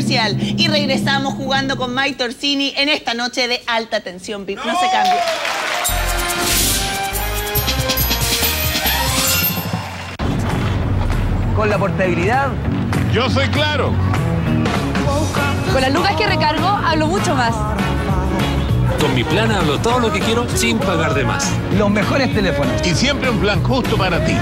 comercial y regresamos jugando con Mike Torsini en esta noche de alta tensión VIP. No se cambie. Con la portabilidad, yo soy Claro. Con las lucas que recargo, hablo mucho más. Con mi plan hablo todo lo que quiero sin pagar de más. los mejores teléfonos. Y siempre un plan justo para ti.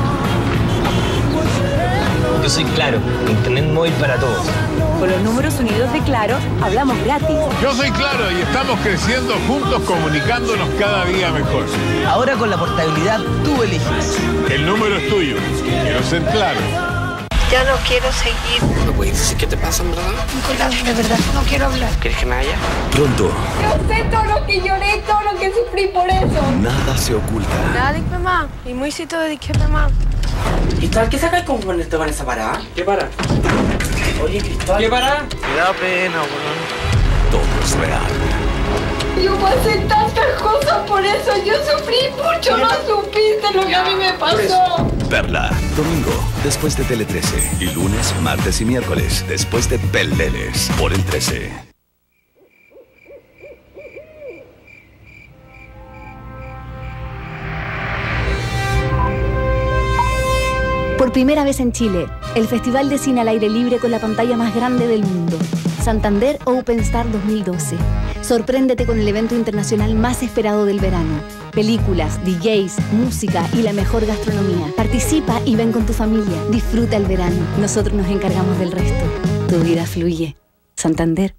Yo soy Claro, internet móvil para todos. Con los números unidos de Claro, hablamos gratis. Yo soy Claro y estamos creciendo juntos, comunicándonos cada día mejor. Ahora con la portabilidad, tú eliges. El número es tuyo. Quiero ser Claro. Ya no quiero seguir. ¿No puedes decir qué te pasa, en verdad? Nicolás, de verdad, no quiero hablar. ¿Quieres que me vaya? Pronto, Yo sé todo lo que lloré, todo lo que sufrí por eso. nada se oculta. Nada, dime más. Y muy cito de dije más. Cristóbal, ¿qué sacas con ponerte con esa parada? ¿Qué para? Oye, Cristóbal. ¿Qué para? Me da pena, weón. Todo es real. Yo pasé tantas cosas por eso. Yo sufrí mucho. No supiste lo que a mí me pasó. Perla, domingo, después de Tele 13. Y lunes, martes y miércoles, después de Peleles, por el 13. Por primera vez en Chile, el Festival de Cine al Aire Libre con la pantalla más grande del mundo. Santander Open Star 2012. Sorpréndete con el evento internacional más esperado del verano. Películas, DJs, música y la mejor gastronomía. Participa y ven con tu familia. Disfruta el verano. Nosotros nos encargamos del resto. Tu vida fluye. Santander.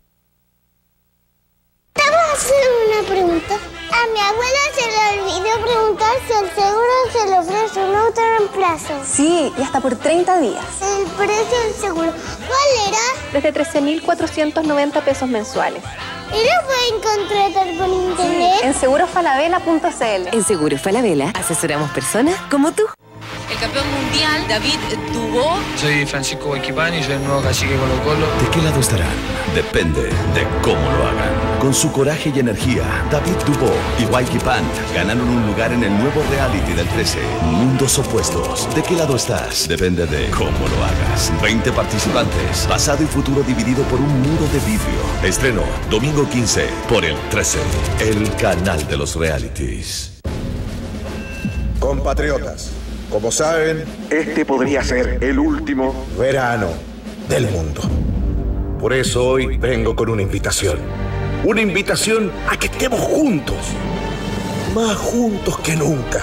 Te voy a hacer una pregunta. A mi abuela se le olvidó preguntar si el seguro se le ofrece un auto reemplazo. Sí, y hasta por 30 días. El precio del seguro, ¿cuál era? Desde 13.490 pesos mensuales. ¿Y lo pueden contratar por internet? En segurosfalabella.cl. En Seguros Falabella asesoramos personas como tú. El campeón mundial, David Dubó. Soy Francisco Guayquipán y soy el nuevo cacique Colo-Colo. ¿De qué lado estarán? Depende de cómo lo hagan. Con su coraje y energía, David Dubó y Guayquipán ganaron un lugar en el nuevo reality del 13. Mundos opuestos. ¿De qué lado estás? Depende de cómo lo hagas. 20 participantes, pasado y futuro dividido por un muro de vidrio. Estreno, domingo 15, por el 13. El canal de los realities. Compatriotas, como saben, este podría ser el último verano del mundo. Por eso hoy vengo con una invitación. Una invitación a que estemos juntos. Más juntos que nunca.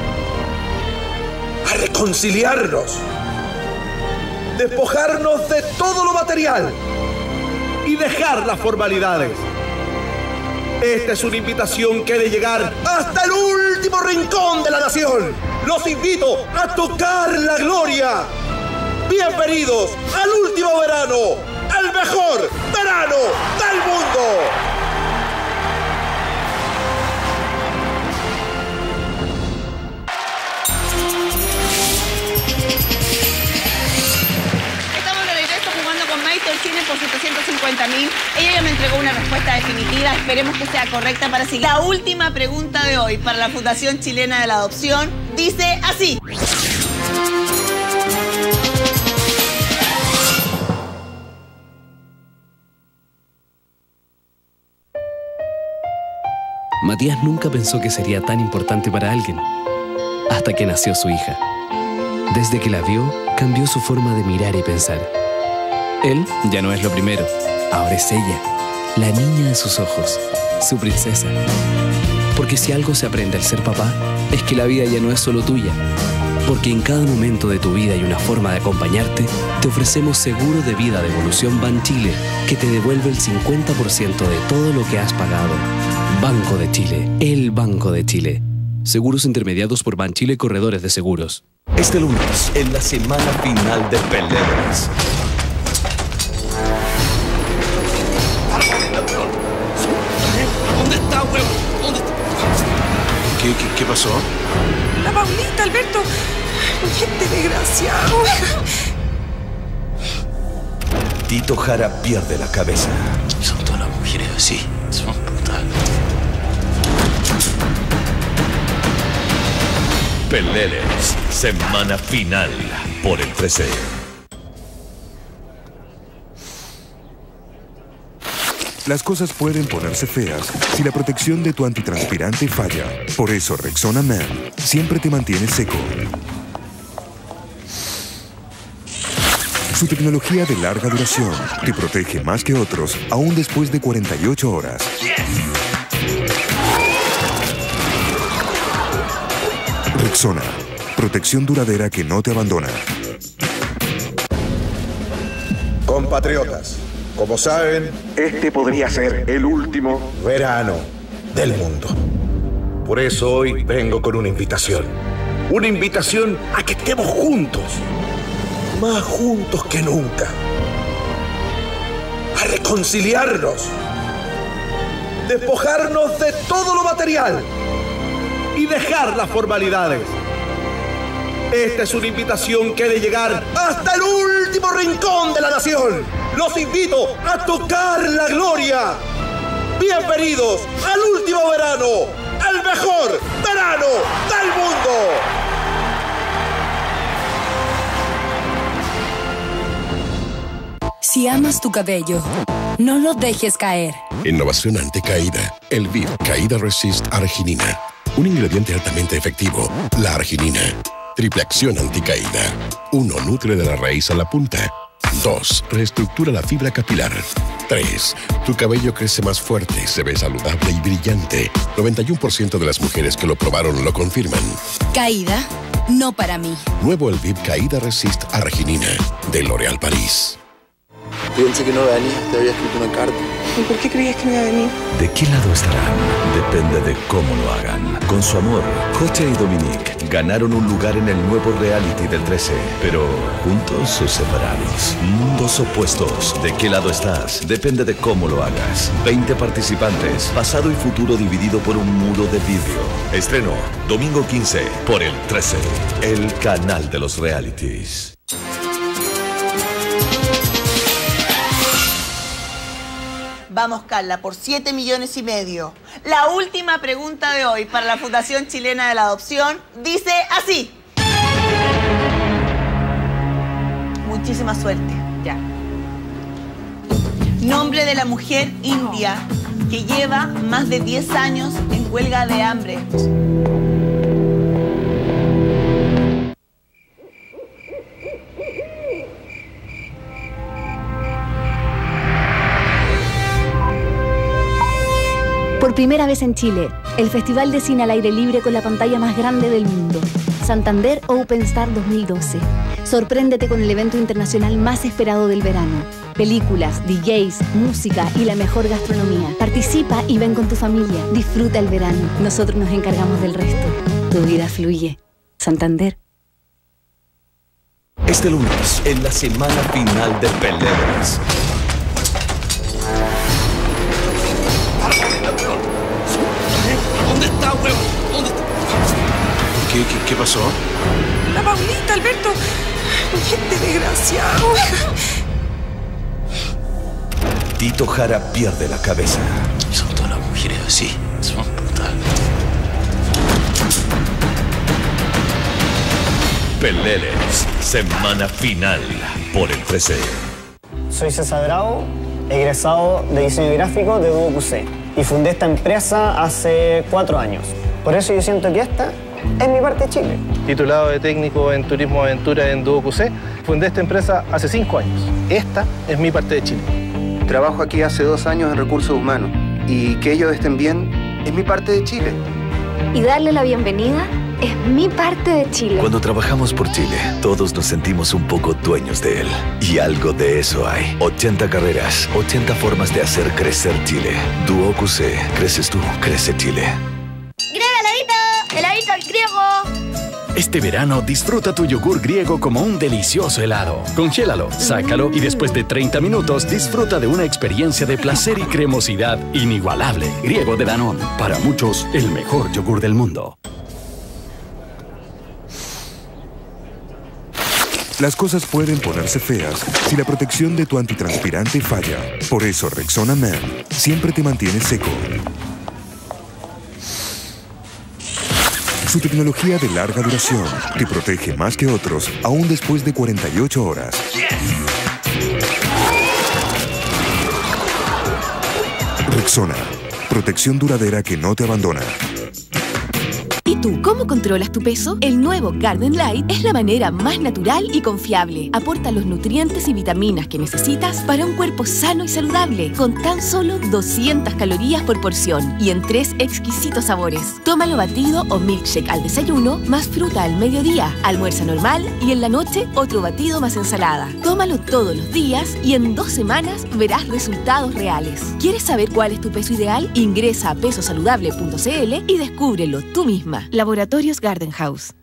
A reconciliarnos. Despojarnos de todo lo material. Y dejar las formalidades. Esta es una invitación que ha de llegar hasta el último rincón de la nación. Los invito a tocar la gloria. Bienvenidos al último verano, al mejor verano del mundo. Estamos de regreso jugando con Mike Torsini por 750.000. Ella ya me entregó una respuesta definitiva. Esperemos que sea correcta para seguir. La última pregunta de hoy para la Fundación Chilena de la Adopción dice así. Matías nunca pensó que sería tan importante para alguien, hasta que nació su hija. Desde que la vio, cambió su forma de mirar y pensar. Él ya no es lo primero, ahora es ella, la niña de sus ojos, su princesa. Porque si algo se aprende al ser papá, es que la vida ya no es solo tuya. Porque en cada momento de tu vida hay una forma de acompañarte, te ofrecemos seguro de vida de Evolución Banchile, que te devuelve el 50% de todo lo que has pagado. Banco de Chile, el Banco de Chile. Seguros intermediados por Banchile Corredores de Seguros. Este lunes, en la semana final de Peleles. ¿Dónde está, huevo? ¿Dónde está? ¿Qué pasó? La Paulita, Alberto. Este desgraciado. Tito Jara pierde la cabeza. Son todas las mujeres así. Son brutales. Peleles, semana final por el 13. Las cosas pueden ponerse feas si la protección de tu antitranspirante falla. Por eso Rexona Man siempre te mantiene seco. Su tecnología de larga duración te protege más que otros, aún después de 48 horas. Rexona, protección duradera que no te abandona. Compatriotas, como saben, este podría ser el último verano del mundo. Por eso hoy vengo con una invitación. Una invitación a que estemos juntos. Más juntos que nunca. A reconciliarnos. Despojarnos de todo lo material. Y dejar las formalidades. Esta es una invitación que ha de llegar hasta el último rincón de la nación. Los invito a tocar la gloria. Bienvenidos al último verano, al mejor verano del mundo. Si amas tu cabello, no lo dejes caer. Innovación anticaída. El VIP Caída Resist Arginina. Un ingrediente altamente efectivo, la arginina. Triple acción anticaída. 1. Nutre de la raíz a la punta. 2. Reestructura la fibra capilar. 3. Tu cabello crece más fuerte, se ve saludable y brillante. 91% de las mujeres que lo probaron lo confirman. Caída, no para mí. Nuevo el VIP Caída Resist Arginina de L'Oréal París. Pensé que no iba a venir, te había escrito una carta. ¿Y por qué creías que no iba a venir? ¿De qué lado estarán? Depende de cómo lo hagan. Con su amor, José y Dominique ganaron un lugar en el nuevo reality del 13. Pero, ¿juntos o separados? Mundos opuestos. ¿De qué lado estás? Depende de cómo lo hagas. 20 participantes, pasado y futuro dividido por un muro de vidrio. Estreno, domingo 15, por el 13. El canal de los realities. Vamos, Carla, por 7,5 millones. La última pregunta de hoy para la Fundación Chilena de la Adopción dice así. Muchísima suerte. Ya. Nombre de la mujer india que lleva más de 10 años en huelga de hambre. Por primera vez en Chile, el Festival de Cine al Aire Libre con la pantalla más grande del mundo. Santander Open Star 2012. Sorpréndete con el evento internacional más esperado del verano. Películas, DJs, música y la mejor gastronomía. Participa y ven con tu familia. Disfruta el verano. Nosotros nos encargamos del resto. Tu vida fluye. Santander. Este lunes, en la semana final de Peleas. ¿Dónde está, huevo? ¿Dónde está? ¿Qué pasó? La Paulita, Alberto. Este desgraciado. Tito Jara pierde la cabeza. Son todas las mujeres así. Son brutales. Peleles, semana final por el 13. Soy César Bravo, egresado de diseño gráfico de Duo QC y fundé esta empresa hace 4 años. Por eso yo siento que esta es mi parte de Chile. Titulado de técnico en turismo aventura en Duo QC, fundé esta empresa hace 5 años. Esta es mi parte de Chile. Trabajo aquí hace 2 años en recursos humanos y que ellos estén bien es mi parte de Chile. Y darle la bienvenida es mi parte de Chile. Cuando trabajamos por Chile, todos nos sentimos un poco dueños de él. Y algo de eso hay. 80 carreras, 80 formas de hacer crecer Chile. Duo QC, creces tú, crece Chile. ¡Griego heladito! ¡Heladito al griego! Este verano disfruta tu yogur griego como un delicioso helado. Congélalo, sácalo y después de 30 minutos disfruta de una experiencia de placer y cremosidad inigualable. Griego de Danone, para muchos el mejor yogur del mundo. Las cosas pueden ponerse feas si la protección de tu antitranspirante falla. Por eso Rexona Man siempre te mantiene seco. Su tecnología de larga duración te protege más que otros, aún después de 48 horas. Rexona. Protección duradera que no te abandona. ¿Y tú cómo controlas tu peso? El nuevo Garden Light es la manera más natural y confiable. Aporta los nutrientes y vitaminas que necesitas para un cuerpo sano y saludable, con tan solo 200 calorías por porción y en 3 exquisitos sabores. Tómalo batido o milkshake al desayuno, más fruta al mediodía, almuerza normal y en la noche otro batido más ensalada. Tómalo todos los días y en 2 semanas verás resultados reales. ¿Quieres saber cuál es tu peso ideal? Ingresa a pesosaludable.cl y descúbrelo tú misma. Laboratorios Garden House.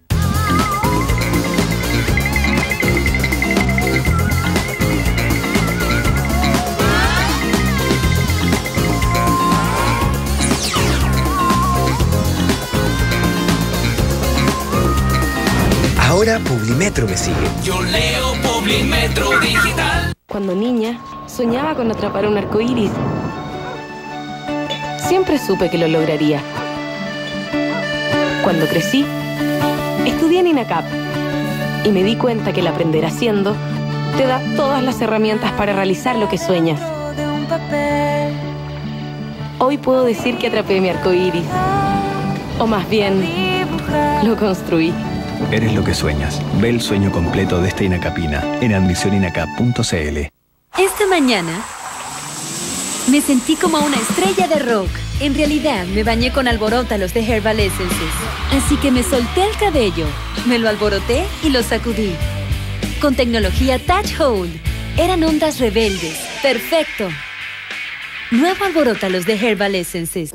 Ahora Publimetro me sigue. Yo leo Publimetro Digital. Cuando niña, soñaba con atrapar un arcoíris. Siempre supe que lo lograría. Cuando crecí, estudié en INACAP y me di cuenta que el aprender haciendo te da todas las herramientas para realizar lo que sueñas. Hoy puedo decir que atrapé mi arcoíris, o más bien, lo construí. Eres lo que sueñas. Ve el sueño completo de esta INACAPina en admisioninacap.cl. Esta mañana me sentí como una estrella de rock. En realidad, me bañé con alborótalos de Herbal Essences. Así que me solté el cabello, me lo alboroté y lo sacudí. Con tecnología Touch Hold. Eran ondas rebeldes. ¡Perfecto! Nuevo alborótalos de Herbal Essences.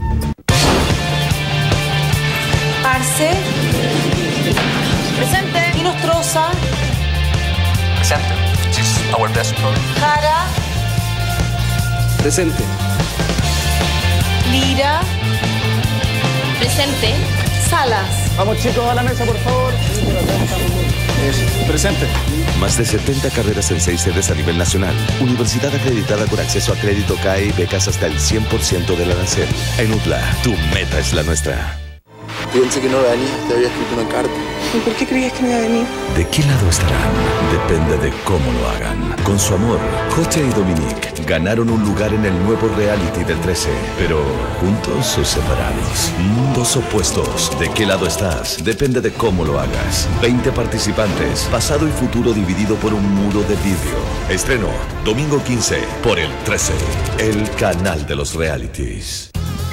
Arce. Presente. Y Nostroza. Presente. This is our best product. Jara. Presente. Lira. Presente. Salas. Vamos chicos a la mesa, por favor. Presente. Más de 70 carreras en 6 sedes a nivel nacional. Universidad acreditada con acceso a crédito CAE y becas hasta el 100% del arancel. En UTLA, tu meta es la nuestra. Pensé que no venía, te había escrito una carta. ¿Y por qué creías que no iba a venir? ¿De qué lado estarán? Depende de cómo lo hagan. Con su amor, José y Dominique ganaron un lugar en el nuevo reality del 13. Pero, ¿juntos o separados? Mundos opuestos. ¿De qué lado estás? Depende de cómo lo hagas. 20 participantes, pasado y futuro dividido por un muro de vidrio. Estreno, domingo 15, por el 13. El canal de los realities.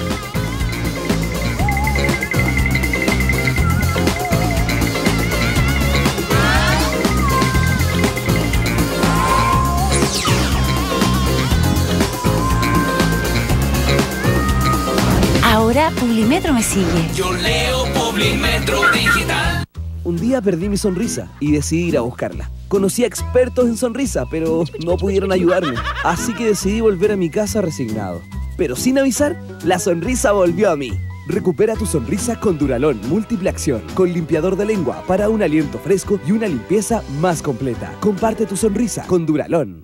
Ahora Publimetro me sigue. Yo leo Publimetro Digital. Un día perdí mi sonrisa y decidí ir a buscarla. Conocí a expertos en sonrisa, pero no pudieron ayudarme. Así que decidí volver a mi casa resignado. Pero sin avisar, la sonrisa volvió a mí. Recupera tu sonrisa con Duralón Múltiple Acción, con limpiador de lengua para un aliento fresco y una limpieza más completa. Comparte tu sonrisa con Duralón.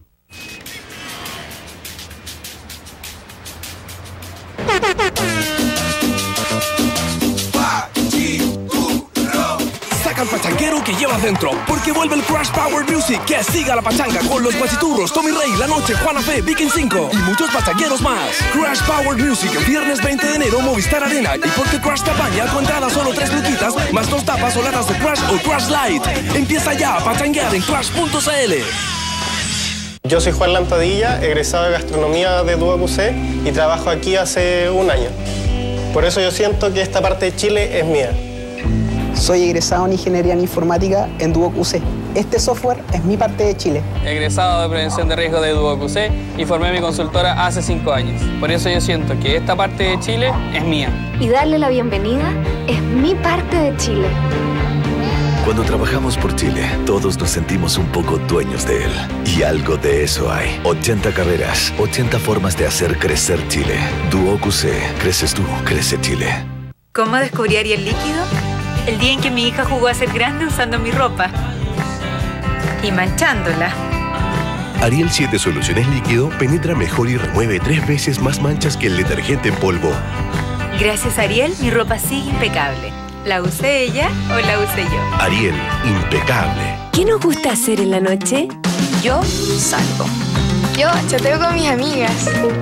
Saca el pachanguero que llevas dentro, porque vuelve el Crash Power Music. Que siga la pachanga con los Guachiturros, Tommy Rey, La Noche, Juana Fe, Viking 5 y muchos pachangueros más. Crash Power Music el viernes 20 de enero, Movistar Arena. Y porque Crash te apaña, tu entrada solo 3 luquitas, más 2 tapas o latas de Crash o Crash Light. Empieza ya a pachanguear en Crash.cl. Yo soy Juan Lantadilla, egresado de Gastronomía de DuoQC y trabajo aquí hace un año. Por eso yo siento que esta parte de Chile es mía. Soy egresado en Ingeniería en Informática en DuoQC. Este software es mi parte de Chile. Egresado de Prevención de Riesgo de DuoQC y formé mi consultora hace 5 años. Por eso yo siento que esta parte de Chile es mía. Y darle la bienvenida es mi parte de Chile. Cuando trabajamos por Chile, todos nos sentimos un poco dueños de él. Y algo de eso hay. 80 carreras, 80 formas de hacer crecer Chile. DuoQC. Creces tú, crece Chile. ¿Cómo descubrí Ariel líquido? El día en que mi hija jugó a ser grande usando mi ropa y manchándola. Ariel 7 Soluciones Líquido penetra mejor y remueve 3 veces más manchas que el detergente en polvo. Gracias a Ariel, mi ropa sigue impecable. ¿La use ella o la use yo? Ariel, impecable. ¿Qué nos gusta hacer en la noche? Yo salgo. Yo chateo con mis amigas.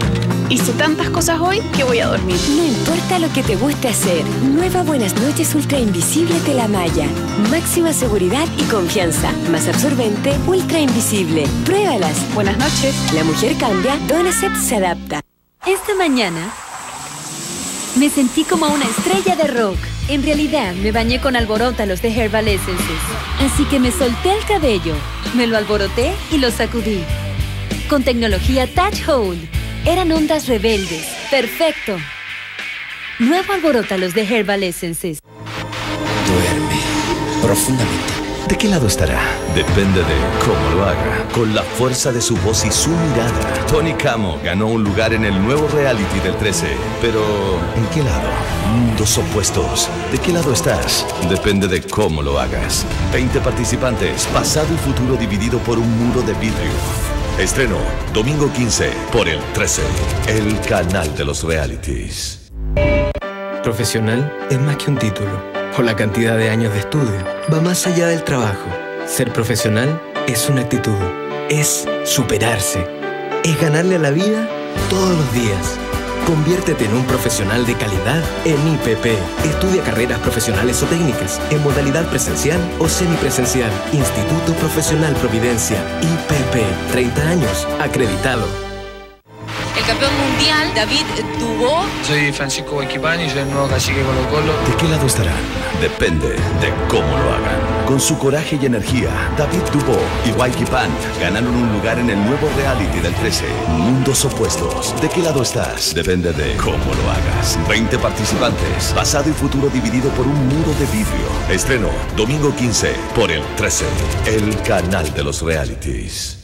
Hice tantas cosas hoy que voy a dormir. No importa lo que te guste hacer. Nueva Buenas Noches Ultra Invisible te la malla. Máxima seguridad y confianza. Más absorbente, ultra invisible. Pruébalas. Buenas noches. La mujer cambia, Donacet se adapta. Esta mañana me sentí como una estrella de rock. En realidad, me bañé con alborótalos de Herbal Essences. Así que me solté el cabello, me lo alboroté y lo sacudí. Con tecnología Touch Hold. Eran ondas rebeldes. ¡Perfecto! Nuevo alborótalos de Herbal Essences. Duerme profundamente. ¿De qué lado estará? Depende de cómo lo haga. Con la fuerza de su voz y su mirada, Tony Camo ganó un lugar en el nuevo reality del 13. Pero, ¿en qué lado? Mundos opuestos. ¿De qué lado estás? Depende de cómo lo hagas. 20 participantes, pasado y futuro dividido por un muro de vidrio. Estreno, domingo 15, por el 13. El canal de los realities. Profesional es más que un título o la cantidad de años de estudio. Va más allá del trabajo. Ser profesional es una actitud, es superarse, es ganarle a la vida todos los días. Conviértete en un profesional de calidad en IPP. Estudia carreras profesionales o técnicas en modalidad presencial o semipresencial. Instituto Profesional Providencia, IPP. 30 años, acreditado. El campeón mundial, David Dubó. Soy Francisco Huayquipán y soy el nuevo cacique Colo-Colo. ¿De qué lado estarán? Depende de cómo lo hagan. Con su coraje y energía, David Dubó y Huayquipán ganaron un lugar en el nuevo reality del 13. Mundos opuestos. ¿De qué lado estás? Depende de cómo lo hagas. 20 participantes, pasado y futuro dividido por un muro de vidrio. Estreno, domingo 15, por el 13. El canal de los realities.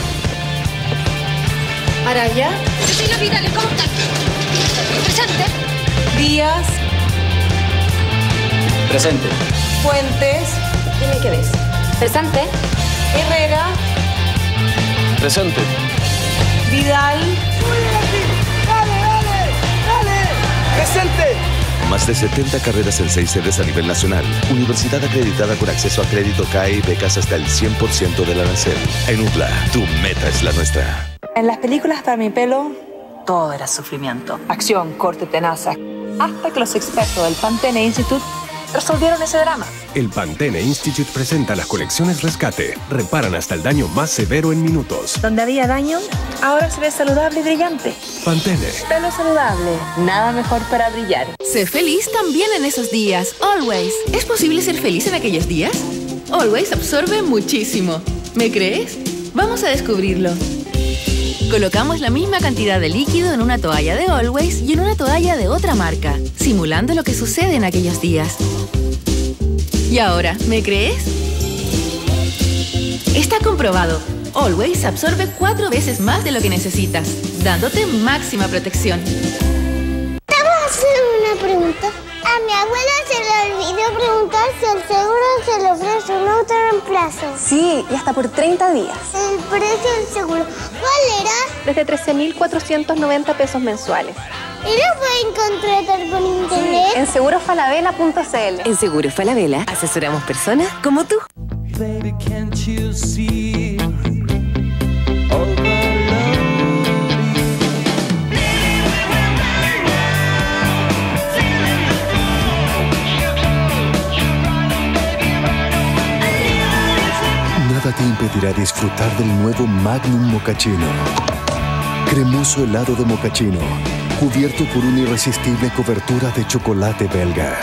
Araya. Cecilia Vidal, ¿cómo estás? Presente. Díaz. Presente. Fuentes. Dime qué ves. Presente. Herrera. Presente. Vidal. ¡Dale! ¡Presente! Más de 70 carreras en 6 sedes a nivel nacional. Universidad acreditada con acceso a crédito CAE y becas hasta el 100% del arancel. En UPLA, tu meta es la nuestra. En las películas para mi pelo, Todo era sufrimiento. acción, corte, tenaza. Hasta que los expertos del Pantene Institute resolvieron ese drama. El Pantene Institute presenta las colecciones Rescate. Reparan hasta el daño más severo en minutos. Donde había daño, ahora se ve saludable y brillante. Pantene. Pelo saludable, nada mejor para brillar. Sé feliz también en esos días. Always. ¿Es posible ser feliz en aquellos días? Always absorbe muchísimo. ¿Me crees? Vamos a descubrirlo. Colocamos la misma cantidad de líquido en una toalla de Always y en una toalla de otra marca, simulando lo que sucede en aquellos días. Y ahora, ¿me crees? Está comprobado. Always absorbe 4 veces más de lo que necesitas, dándote máxima protección. Te voy a hacer una pregunta. A mi abuela se le olvidó preguntar si el seguro se le ofrece un autorreemplazo. Sí, y hasta por 30 días. El precio del seguro, ¿cuál era? Desde 13.490 pesos mensuales. ¿Y lo pueden contratar por internet? En segurofalabella.cl. En Seguro Falabella asesoramos personas como tú. Baby, can't you see all the Nada te impedirá disfrutar del nuevo Magnum Mochaccino. Cremoso helado de mochaccino, cubierto por una irresistible cobertura de chocolate belga.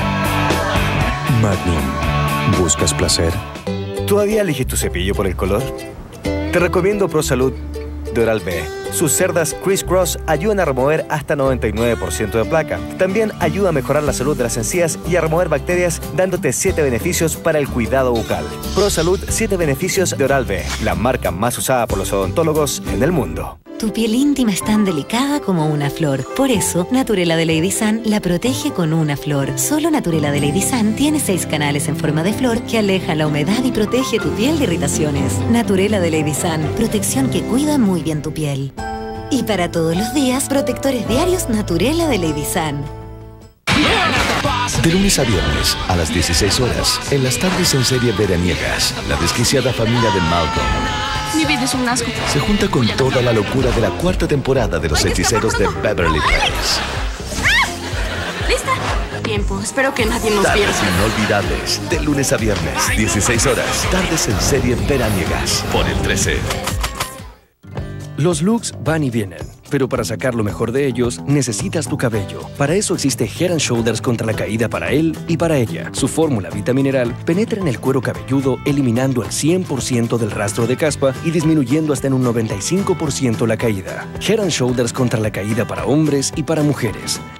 Magnum. ¿Buscas placer? ¿Todavía eliges tu cepillo por el color? Te recomiendo ProSalud de Oral-B. Sus cerdas Criss Cross ayudan a remover hasta 99% de placa. También ayuda a mejorar la salud de las encías y a remover bacterias, dándote 7 beneficios para el cuidado bucal. ProSalud 7 beneficios de Oral-B, la marca más usada por los odontólogos en el mundo. Tu piel íntima es tan delicada como una flor. Por eso, Naturela de Lady Sun la protege con una flor. Solo Naturela de Lady Sun tiene 6 canales en forma de flor que aleja la humedad y protege tu piel de irritaciones. Naturela de Lady Sun, protección que cuida muy bien tu piel. Y para todos los días, protectores diarios Naturela de Lady Sun. De lunes a viernes, a las 16 horas, en las tardes en serie veraniegas, la desquiciada familia de Malcolm. Mi vida es un asco. Se junta con toda la locura de la cuarta temporada de Los Hechiceros de Beverly Hills. ¿Lista? Tiempo. Espero que nadie nos Tardes pierda. inolvidables, de lunes a viernes, 16 horas. Tardes en serie veraniegas, por el 13. Los looks van y vienen, pero para sacar lo mejor de ellos, necesitas tu cabello. Para eso existe Head & Shoulders contra la caída para él y para ella. Su fórmula vitamineral penetra en el cuero cabelludo, eliminando el 100% del rastro de caspa y disminuyendo hasta en un 95% la caída. Head & Shoulders contra la caída para hombres y para mujeres.